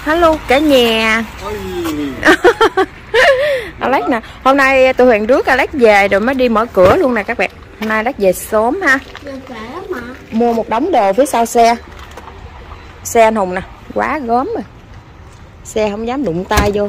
Hello cả nhà. Alex nè, hôm nay tụi Huyền rước Alex về rồi mới đi mở cửa luôn nè các bạn. Hôm nay Alex về sớm ha. Mua một đống đồ phía sau xe. Xe anh Hùng nè, quá gớm rồi. Xe không dám đụng tay vô.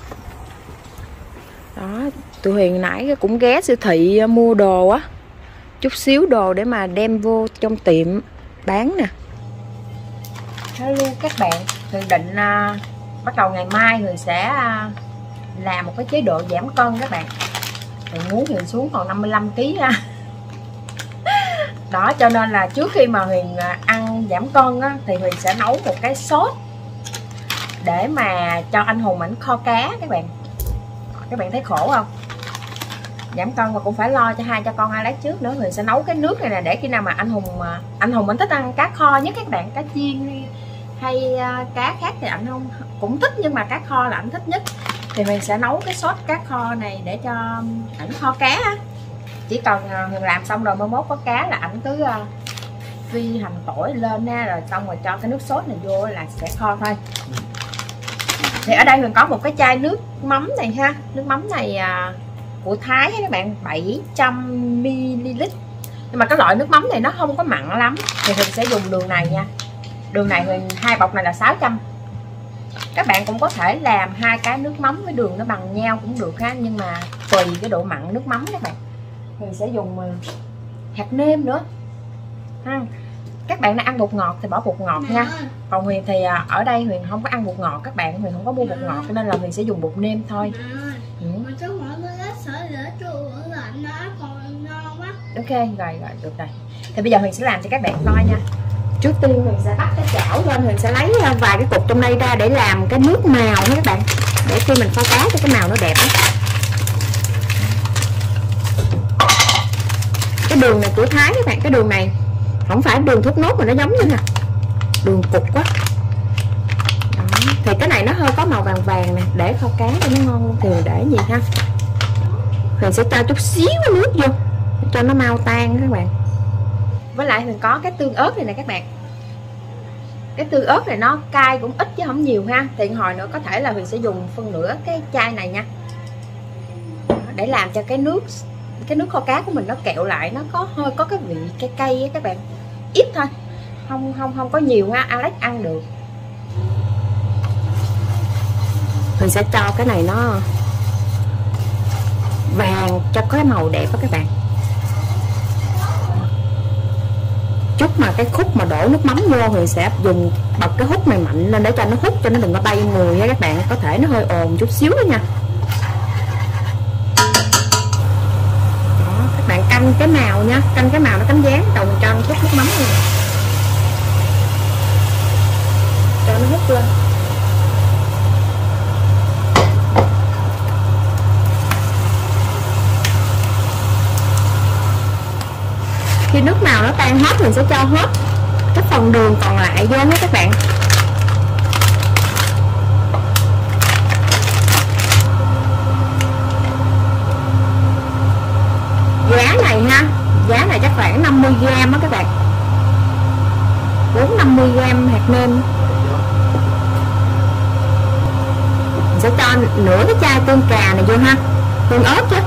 Đó, tụi Huyền nãy cũng ghé siêu thị mua đồ á. Chút xíu đồ để mà đem vô trong tiệm bán nè. Hello các bạn, Huyền định bắt đầu ngày mai Huyền sẽ làm một cái chế độ giảm cân các bạn. Huyền muốn Huyền xuống còn 55 kg ha. Đó, cho nên là trước khi mà Huyền ăn giảm cân á, thì Huyền sẽ nấu một cái sốt để mà cho anh Hùng ảnh kho cá các bạn. Các bạn thấy khổ không? Giảm cân mà cũng phải lo cho hai cha con Alex trước nữa. Huyền sẽ nấu cái nước này nè để khi nào mà anh Hùng anh thích ăn cá kho nhất các bạn, cá chiên hay cá khác thì anh không cũng thích, nhưng mà cá kho là anh thích nhất. Thì Huyền sẽ nấu cái sốt cá kho này để cho ảnh kho cá. Chỉ cần Huyền làm xong rồi mới mốt có cá là ảnh cứ phi hành tỏi lên nha, rồi xong rồi cho cái nước sốt này vô là sẽ kho thôi. Thì ở đây Huyền có một cái chai nước mắm này ha. Nước mắm này của Thái các bạn, 700ml. Nhưng mà cái loại nước mắm này nó không có mặn lắm. Thì Huyền sẽ dùng đường này nha. Đường này Huyền 2 bọc này là 600. Các bạn cũng có thể làm 2 cái nước mắm với đường nó bằng nhau cũng được ha, nhưng mà tùy cái độ mặn nước mắm các bạn. Huyền sẽ dùng hạt nêm nữa ha. Các bạn đã ăn bột ngọt thì bỏ bột ngọt nha. Còn Huyền thì ở đây Huyền không có ăn bột ngọt các bạn, Huyền không có mua bột ngọt cho nên là Huyền sẽ dùng bột nêm thôi. Ok, rồi được rồi. Thì bây giờ Huyền sẽ làm cho các bạn coi nha. Trước tiên Huyền sẽ bắt cái chảo lên, Huyền sẽ lấy vài cái cục trong đây ra để làm cái nước màu nha các bạn. Để khi mình kho cá cho cái màu nó đẹp á. Cái đường này của Thái các bạn, cái đường này không phải đường thốt nốt mà nó giống như nè, đường cục quá. Đó. Thì cái này nó hơi có màu vàng vàng nè, để kho cá cho nó ngon luôn. Thì để gì ha, Huyền sẽ cho chút xíu nước vô cho nó mau tan các bạn. Với lại Huyền có cái tương ớt này nè các bạn. Cái tương ớt này nó cay cũng ít chứ không nhiều ha. Thì hồi nữa có thể là Huyền sẽ dùng phân nửa cái chai này nha. Để làm cho cái nước kho cá của mình nó kẹo lại, nó hơi có cái vị cay cay á các bạn. Ít thôi, không có nhiều ha, Alex ăn được. Huyền sẽ cho cái này nó vàng cho cái màu đẹp đó các bạn. Chút mà cái khúc mà đổ nước mắm vô Huyền sẽ dùng bật cái hút này mạnh lên để cho nó hút, cho nó đừng có bay mùi nha các bạn. Có thể nó hơi ồn chút xíu đó nha. Đó, các bạn canh cái màu nha, canh cái màu nó cánh dáng đầu mình cho nó hút nước mắm luôn. Cho nó hút lên. Khi nước màu nó tan hết mình sẽ cho hết cái phần đường còn lại vô nha các bạn. Giá này ha, giá này chắc khoảng 50g á các bạn, 450g hạt nêm. Mình sẽ cho nửa cái chai tương cà này vô ha, tương ớt chứ.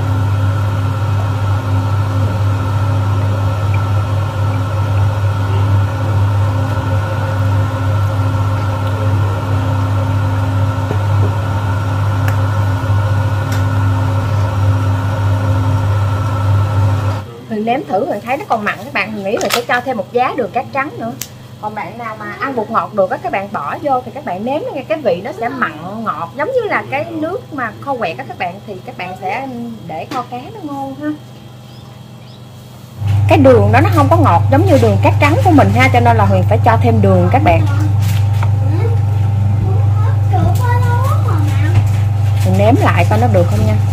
Nếm thử rồi thấy nó còn mặn các bạn, mình nghĩ là sẽ cho thêm một giá đường cát trắng nữa. Còn bạn nào mà ăn bột ngọt được các bạn bỏ vô thì các bạn nếm nghe cái vị nó sẽ mặn ngọt giống như là cái nước mà kho quẹt các bạn, thì các bạn sẽ để kho cá nó ngon ha. Cái đường đó nó không có ngọt giống như đường cát trắng của mình ha, cho nên là Huyền phải cho thêm đường các bạn. Mình nếm lại coi nó được không nha.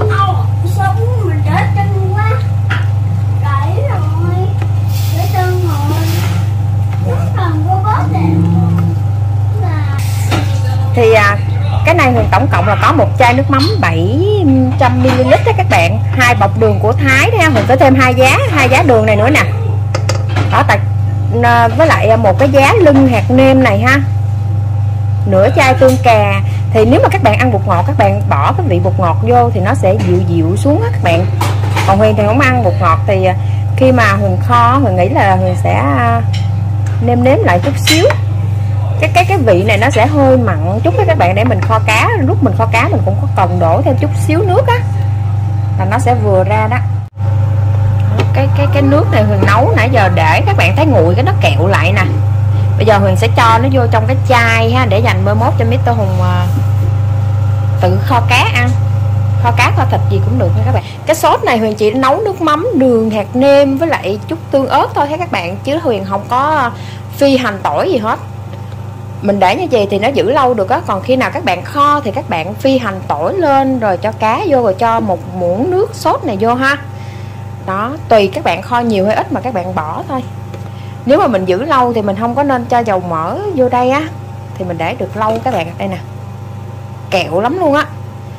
Thì cái này Huyền tổng cộng là có một chai nước mắm 700ml đó các bạn, 2 bọc đường của Thái đó ha. Huyền có thêm hai giá đường này nữa nè. Đó, với lại một cái giá lưng hạt nêm này ha. nửa chai tương cà. Thì nếu mà các bạn ăn bột ngọt, các bạn bỏ cái vị bột ngọt vô thì nó sẽ dịu dịu xuống á các bạn. Còn Huyền thì không ăn bột ngọt, thì khi mà Huyền kho, Huyền nghĩ là Huyền sẽ nêm nếm lại chút xíu. Cái vị này nó sẽ hơi mặn chút với các bạn, để mình kho cá. Lúc mình kho cá mình cũng có cần đổ thêm chút xíu nước á, là nó sẽ vừa ra đó. Cái nước này Huyền nấu nãy giờ để các bạn thấy nguội cái nó kẹo lại nè. Bây giờ Huyền sẽ cho nó vô trong cái chai ha, để dành mai mốt cho Mr. Hùng tự kho cá ăn, kho cá kho thịt gì cũng được nha các bạn. Cái sốt này Huyền chỉ nấu nước mắm, đường, hạt nêm với lại chút tương ớt thôi ha các bạn, chứ Huyền không có phi hành tỏi gì hết. Mình để như vậy thì nó giữ lâu được á. Còn khi nào các bạn kho thì các bạn phi hành tỏi lên, rồi cho cá vô, rồi cho một muỗng nước sốt này vô ha. Đó, tùy các bạn kho nhiều hay ít mà các bạn bỏ thôi. Nếu mà mình giữ lâu thì mình không có nên cho dầu mỡ vô đây á, thì mình để được lâu các bạn. Đây nè, kẹo lắm luôn á.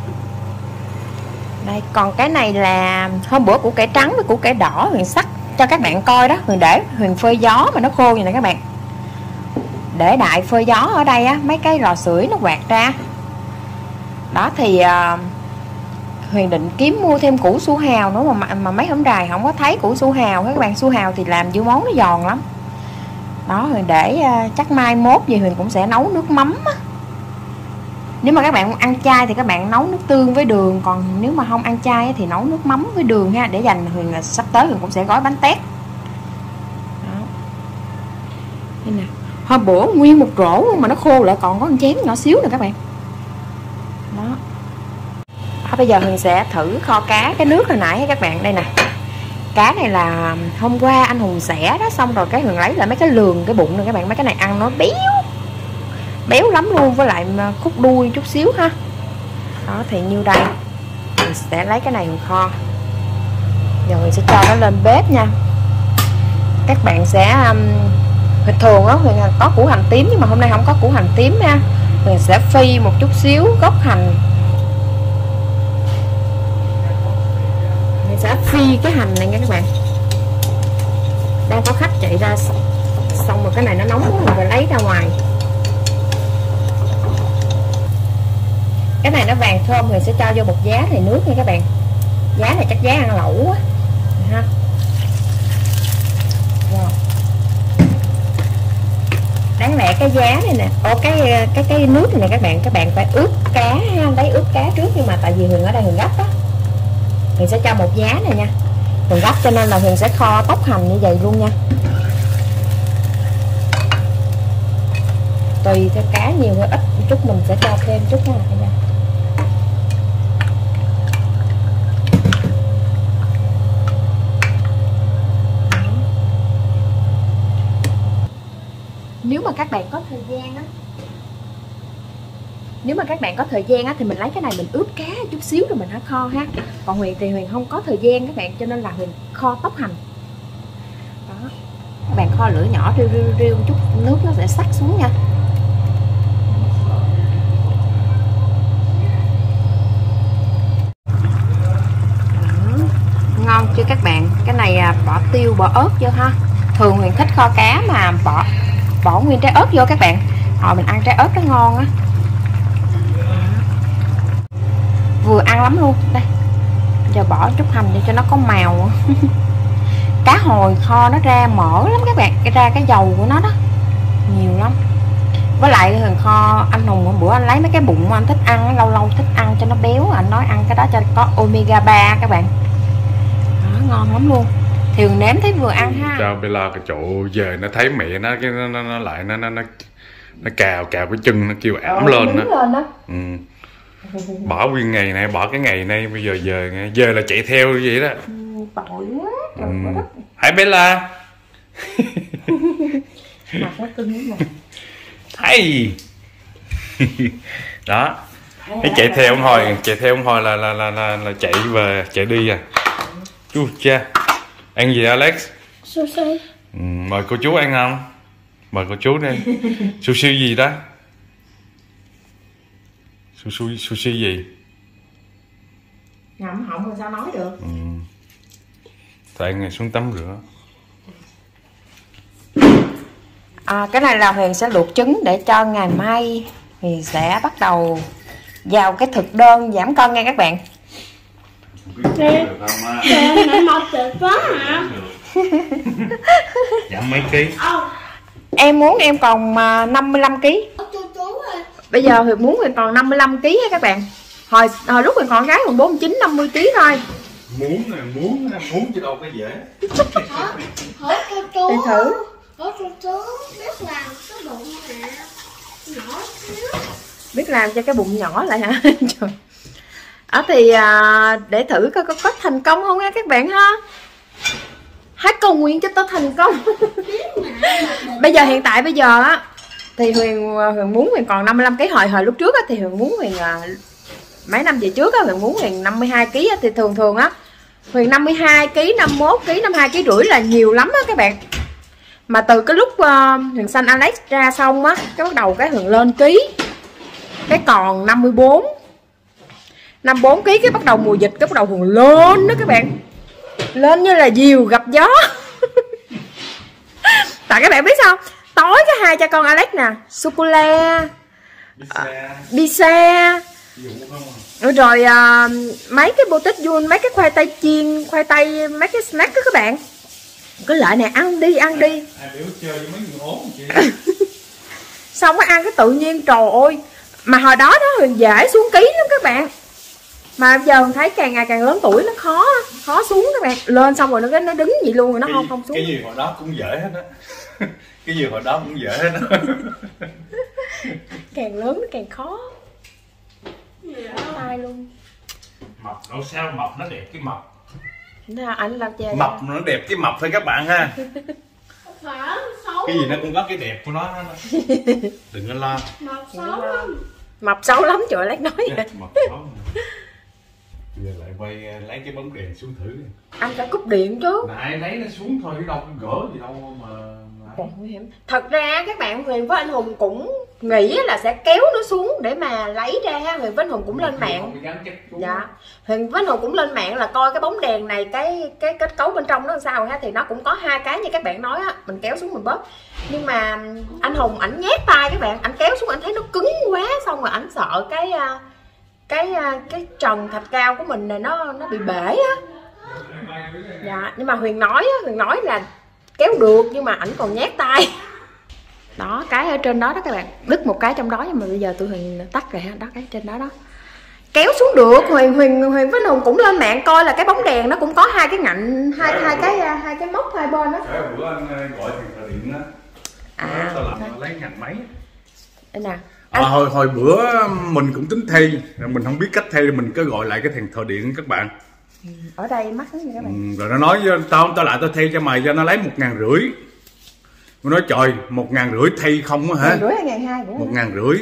Đây, còn cái này là hôm bữa củ cải trắng với củ cải đỏ Huyền sắc cho các bạn coi đó. Huyền để Huyền phơi gió mà nó khô vậy nè các bạn. Để đại phơi gió ở đây á, mấy cái lò sưởi nó quạt ra. Đó thì Huyền định kiếm mua thêm củ su hào nữa mà mấy hôm dài không có thấy củ su hào. Các bạn, su hào thì làm dưa món nó giòn lắm. Đó, Huyền để chắc mai mốt gì Huyền cũng sẽ nấu nước mắm á. Nếu mà các bạn ăn chay thì các bạn nấu nước tương với đường. Còn nếu mà không ăn chay thì nấu nước mắm với đường ha. Để dành Huyền là sắp tới Huyền cũng sẽ gói bánh tét. Đó. Đây nè, hôm bữa nguyên một rổ mà nó khô lại còn có một chén nhỏ xíu nè các bạn. Đó. Bây giờ Huyền sẽ thử kho cá cái nước hồi nãy các bạn. Đây nè, cá này là hôm qua anh Hùng xẻ đó, xong rồi cái Huyền lấy lại mấy cái lườn cái bụng này các bạn. Mấy cái này ăn nó béo lắm luôn, với lại khúc đuôi chút xíu ha. Đó thì như đây, mình sẽ lấy cái này Huyền kho. Giờ Huyền sẽ cho nó lên bếp nha. Các bạn sẽ bình thường á Huyền có củ hành tím, nhưng mà hôm nay không có củ hành tím nha. Huyền sẽ phi một chút xíu gốc hành. Huyền sẽ phi cái hành này nha các bạn. Đang có khách chạy ra, xong rồi cái này nó nóng quá, mình phải lấy ra ngoài. Cái này nó vàng thơm, Huyền sẽ cho vô một giá này nước nha các bạn. Giá này chắc giá ăn lẩu á ha. Wow. Đáng lẽ cái giá này nè, cái nước này nè các bạn phải ướp cá ha, lấy ướp cá trước, nhưng mà tại vì Huyền ở đây Huyền gấp á, Huyền sẽ cho một giá này nha. Huyền gấp cho nên là Huyền sẽ kho tóc hành như vậy luôn nha. Tùy theo cá nhiều hay ít chút mình sẽ cho thêm chút nha. Nếu mà các bạn có thời gian á, thì mình lấy cái này mình ướp cá chút xíu rồi mình hả kho ha. Còn Huyền thì Huyền không có thời gian các bạn, cho nên là Huyền kho tóc hành. Đó, các bạn kho lửa nhỏ riu chút, nước nó sẽ sắc xuống nha. Đó, ngon chưa các bạn? Cái này bỏ tiêu bỏ ớt vô ha. Thường Huyền thích kho cá mà bỏ nguyên trái ớt vô các bạn. Mình ăn trái ớt nó ngon á, vừa ăn lắm luôn. Đây, giờ bỏ chút hành đi cho nó có màu. Cá hồi kho nó ra mỡ lắm các bạn, ra cái dầu của nó đó nhiều lắm. Với lại Huyền kho, anh Hùng hôm bữa anh lấy mấy cái bụng anh thích ăn, lâu lâu thích ăn cho nó béo, anh nói ăn cái đó cho có omega 3 các bạn. Đó, ngon lắm luôn. Thì Huyền nếm thấy vừa ăn ha. Cho Bella cái chỗ về nó thấy mẹ nó cái nó lại nó cào cái chân, nó kêu ảm lên đó. Ừ. Bỏ nguyên ngày này, bỏ cái ngày nay, bây giờ về là chạy theo vậy đó. Tội quá. Hãy Bella. Mặt nó cưng lắm. Hay. Đó. Cái chạy theo ông hồi là chạy về, chạy đi à. Chú cha. Ăn gì Alex? Sushi. Mời cô chú ăn không? Mời cô chú đi. Sushi gì đó? Sushi gì? Ngậm họng rồi sao nói được. Tại ngày xuống tắm rửa. Cái này là Huyền sẽ luộc trứng để cho ngày mai thì sẽ bắt đầu vào cái thực đơn giảm cân nha các bạn. Mẹ mập tuyệt quá hả? Giảm mấy ký? Em muốn em còn 55 kg. Bây giờ thì muốn Huyền còn 55 kg ha các bạn. Hồi lúc Huyền còn gái còn 49 50 kg thôi. Muốn chứ đâu có dễ. Hỏi cô chú. Đi thử. Hỏi cô chú biết làm cái bụng nè. Nhỏ xíu. Biết làm cho cái bụng nhỏ lại hả? Trời. Thì để thử coi có thành công không nha các bạn ha. Hãy cầu nguyện cho tôi thành công. Bây giờ hiện tại bây giờ á thì Huyền muốn Huyền còn 55 kg. Hồi lúc trước á thì Huyền muốn Huyền mấy năm về trước á Huyền muốn Huyền 52 kg á, thì thường á Huyền 52 kg, 51 kg, 52 kg rưỡi là nhiều lắm á các bạn. Mà từ cái lúc Huyền sanh Alex ra xong á, cái bắt đầu cái Huyền lên ký. Cái còn 54 kg, cái bắt đầu mùa dịch cái bắt đầu Huyền lên đó các bạn. Lên như là diều gặp gió. Tại các bạn biết sao? Tối cái hai cha con Alex nè, sô-cô-la, pizza, rồi mấy cái boutique vui, mấy cái khoai tây chiên, khoai tây, mấy cái snack đó các bạn. Cái lợi này ăn đi. Xong cái ăn cái tự nhiên trời ơi. Mà hồi đó Huyền dễ xuống ký lắm các bạn. Mà bây giờ thấy càng ngày càng lớn tuổi nó khó xuống các bạn. Lên xong rồi nó đứng vậy luôn rồi nó không xuống. Cái gì hồi đó cũng dễ hết á. Cái gì hồi đó cũng dễ hết á. Càng lớn nó càng khó. Tay luôn. Mập đâu sao, mập nó đẹp cái mập. Anh làm chè. Mập nó đẹp cái mập thôi các bạn ha. Xấu. Cái gì nó cũng có cái đẹp của nó. Đừng có lo. Mập xấu lắm. Mập xấu lắm trời Lát nói vậy. Mập xấu. Giờ lại quay lấy cái bóng đèn xuống thử. Anh phải cúp điện chứ. Nãy lấy nó xuống thôi chứ đâu có gỡ gì đâu mà. Nguy hiểm. Thật ra các bạn Huyền với anh Hùng cũng nghĩ là sẽ kéo nó xuống để mà lấy ra. Huyền với anh Hùng cũng lên mạng. Dạ. Huyền với anh Hùng cũng lên mạng là coi cái bóng đèn này cái kết cấu bên trong nó làm sao ha, thì nó cũng có hai cái như các bạn nói á, mình kéo xuống mình bóp. Nhưng mà anh Hùng ảnh nhét tay các bạn, ảnh kéo xuống ảnh thấy nó cứng quá, xong rồi ảnh sợ cái trần thạch cao của mình này nó bị bể á. Dạ, nhưng mà Huyền nói là kéo được nhưng mà ảnh còn nhét tay. Đó, cái ở trên đó đó các bạn, đứt một cái trong đó nhưng mà bây giờ tụi Huyền tắt rồi ha, đó cái trên đó đó. Kéo xuống được. Huyền với Hùng cũng lên mạng coi là cái bóng đèn nó cũng có hai cái ngạnh, hai cái móc hai bên đó. Bữa anh gọi thằng điện á. Tao làm lấy ngành máy. Đây nè. Hồi bữa mình cũng tính thi, mình không biết cách thi, mình cứ gọi lại cái thằng thợ điện các bạn. Ở đây mắc lắm nha các bạn. Rồi nó nói tao lại tao thi cho mày cho nó lấy 1.500. Nó nói trời 1.500 thi không á hả? 1.500.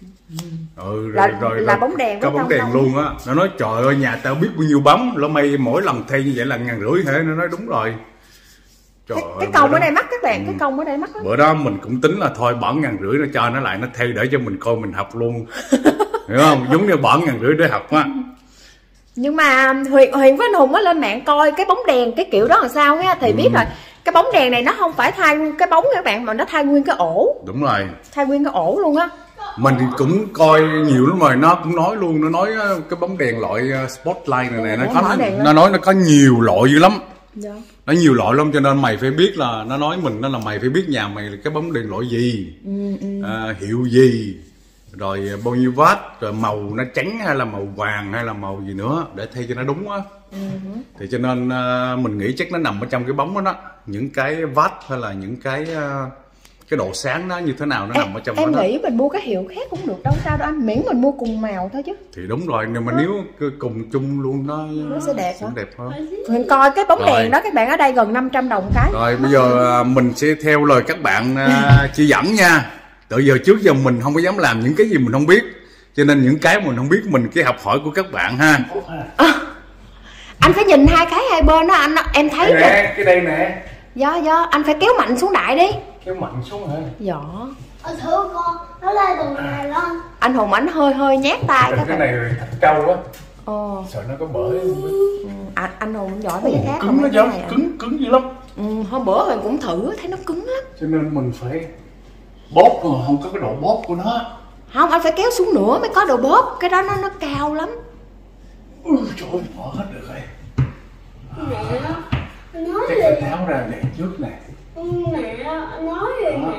Là bóng đèn, có bóng đèn luôn á. Nó nói trời ơi nhà tao biết bao nhiêu bóng, lỡ mày mỗi lần thi như vậy là 1.500 hả? Nó nói đúng rồi. Trời cái công ở đây mắc các bạn, cái công ở đây mắc lắm. Bữa đó mình cũng tính là thôi bỏ 1.500 nó cho nó lại nó thi để cho mình coi mình học luôn. Hiểu không? Giống như bỏ 1.500 để học á. Nhưng mà Huyền với anh Hùng á lên mạng coi cái bóng đèn cái kiểu đó làm sao á thì biết rồi. Cái bóng đèn này nó không phải thay cái bóng các bạn mà nó thay nguyên cái ổ. Đúng rồi. Thay nguyên cái ổ luôn á. Mình thì cũng coi nhiều lắm rồi, nó cũng nói luôn, nó nói cái bóng đèn loại spotlight này nó nói nó có nhiều loại dữ lắm. Dạ. Nó nhiều loại lắm cho nên mày phải biết là nó nói mình đó là mày phải biết nhà mày là cái bóng đèn loại gì, hiệu gì, rồi bao nhiêu watt, rồi màu nó trắng hay là màu vàng hay là màu gì nữa để thay cho nó đúng á. Thì cho nên mình nghĩ chắc nó nằm ở trong cái bóng đó đó, những cái watt hay là những cái độ sáng nó như thế nào nó nằm ở trong đó. Em nghĩ mình mua cái hiệu khác cũng được đâu sao đâu anh, miễn mình mua cùng màu thôi chứ. Thì đúng rồi, nhưng mà nếu cùng chung luôn nó sẽ đẹp hơn. Mình coi cái bóng đèn đó các bạn, ở đây gần 500 đồng cái. Rồi bây giờ mình sẽ theo lời các bạn chỉ dẫn nha. Từ giờ trước giờ mình không có dám làm những cái gì mình không biết, cho nên những cái mình không biết mình cái học hỏi của các bạn ha. Anh phải nhìn hai cái hai bên đó anh, em thấy cái nè, cái đây nè. Do anh phải kéo mạnh xuống đại đi. Kéo mạnh xuống hả? Dạ. Thưa con, nó lên từ này lên. Anh Hùng ảnh hơi nhát tay cái này thạch trâu á. Sợ nó có bể. Anh Hùng giỏi mấy cái khác. Cứng nó giống cứng dữ lắm. Hôm bữa Huyền cũng thử thấy nó cứng lắm. Cho nên mình phải bóp, không có cái độ bóp của nó. Không, anh phải kéo xuống nữa mới có đồ bóp. Cái đó nó cao lắm. Trời ơi, mở hết được rồi. Mẹ, anh nói Cái gì? phải tháo ra đèn trước nè. Mẹ, anh nói gì mẹ?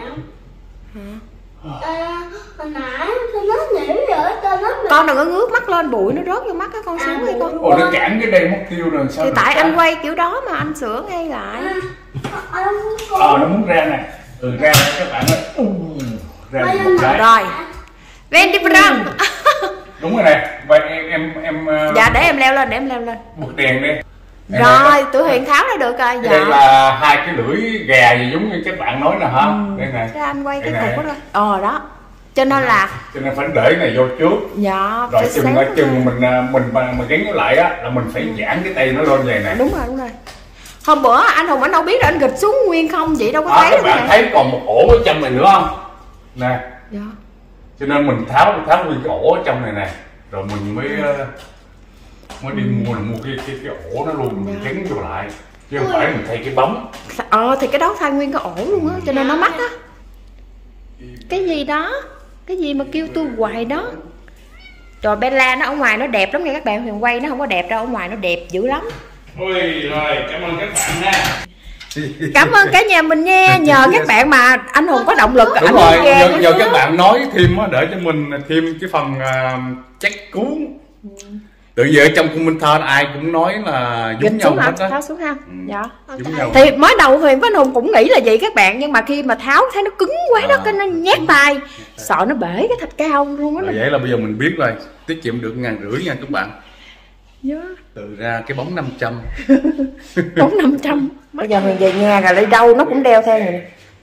Hồi nãy tôi nói nhảy rồi, tôi nói mẹ. Con đừng có ngước mắt lên, bụi nó rớt vô mắt á con, xuống đi con. Ồ, nó cản cái đèn mất tiêu rồi sao? Thì tại anh quay kiểu đó mà anh sửa ngay lại. Nó muốn ra nè. Ra các bạn ơi. Ra một cái. Rồi. Vendi Brand. Đúng rồi nè. Vậy em Dạ để em leo lên, để em leo lên. bật đèn đi. Rồi, Tụi Huyền tháo ra được rồi. Dạ. Đây là hai cái lưỡi gà gì giống như các bạn nói nè hả? Đây nè. Cái anh quay cái Đây cục nè. đó rồi. Đó. Cho nên là Cho nên phải để này vô trước. dạ, Rồi phải chừng xéo chừng ra. mình mà gắn nó lại á là mình phải giãn cái tay nó lên vậy nè. Đúng rồi. Hôm bữa anh Hùng anh đâu biết rồi, anh gịch xuống nguyên không vậy đâu có thấy Các đâu bạn nè. thấy còn một ổ ở trong này nữa không? Nè. Dạ. Cho nên mình tháo nguyên cái ổ ở trong này nè. Rồi mình mới đi mua cái ổ nó luôn, mình gắn vô lại. Chứ không phải mình thay cái bóng. Thì cái đó thay nguyên cái ổ luôn á, cho nên nó mắc á. Cái gì đó? Cái gì mà kêu tôi hoài đó? Trời, Bella nó ở ngoài nó đẹp lắm nha các bạn. Huyền quay nó không có đẹp đâu, ở ngoài nó đẹp dữ lắm. Ôi rồi, cảm ơn các bạn nha. Cảm ơn cả nhà mình nha. Nhờ các bạn mà anh Hùng có động lực. Đúng anh rồi, ghê nhờ các bạn nói thêm á, để cho mình thêm cái phần check cuốn. Tự giờ trong commenter ai cũng nói là giống Gịch nhau xuống hả? hết á. Tháo xuống ha. Dạ. Giống nhau. Thì mới đầu Huyền với anh Hùng cũng nghĩ là vậy các bạn, nhưng mà khi mà tháo thấy nó cứng quá đó, cái nó nhét tay, sợ nó bể cái thạch cao luôn á. Rồi vậy là bây giờ mình biết rồi, tiết kiệm được 1.500 nha các bạn. Dạ. Từ ra cái bóng 500. Bóng 500. Bây giờ Huyền về nhà rồi đi đâu nó cũng đeo theo vậy.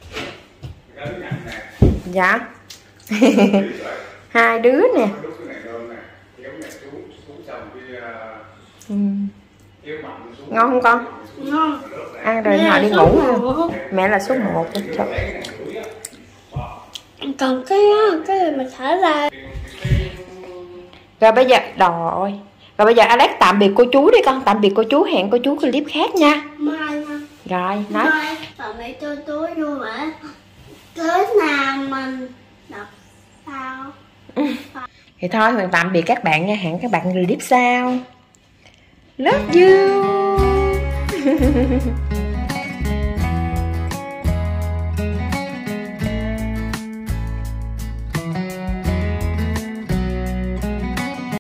Dạ. Hai đứa nè. Ngon không con? Ngon. Ăn rồi họ đi ngủ ha. Mẹ là số 1. Còn cái này mình thả ra. Rồi bây giờ rồi. Rồi bây giờ Alex tạm biệt cô chú đi con. Tạm biệt cô chú, hẹn cô chú clip khác nha. Mai nha. Rồi nói. Mai tạm biệt tôi vui vẻ. Tới nào mình đọc sao? Thì thôi Huyền tạm biệt các bạn nha. Hẹn các bạn clip sau. Love you.